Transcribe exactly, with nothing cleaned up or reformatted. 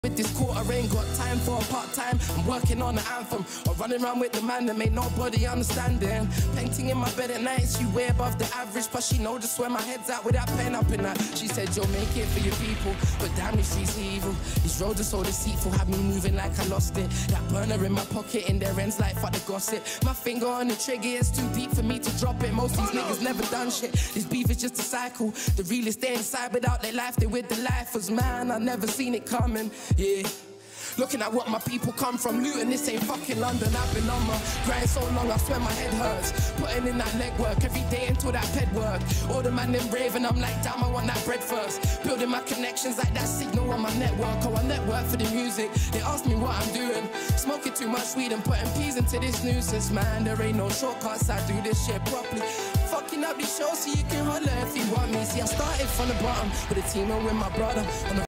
With this quarter, ain't got time for a part-time. I'm working on the anthem, or running around with the man that made nobody understanding. Painting in my bed at night, she way above the average, but she know just where my head's at with that pen up in that. She said you'll make it for your people, but damn these streets evil. These roads are so deceitful, have me moving like I lost it. That burner in my pocket, in their ends like fuck the gossip. My finger on the trigger, it's too deep for me to drop it. Most of these niggas never done shit. This beef is just a cycle. The realest stay inside without their life, they with the lifers. Man, I never seen it coming. Yeah, looking at what my people come from, Luton, this ain't fucking London. I've been on my grind so long, I swear my head hurts. Putting in that legwork every day into that ped work. All the man them brave and I'm like, damn, I want that bread first. Building my connections like that signal on my network. Oh, I network for the music. They ask me what I'm doing. Smoking too much weed and putting peas into this nuisance. Man, there ain't no shortcuts, I do this shit properly. Fucking up these shows so you can holler if you want me. See, I started from the bottom with a team and with my brother on the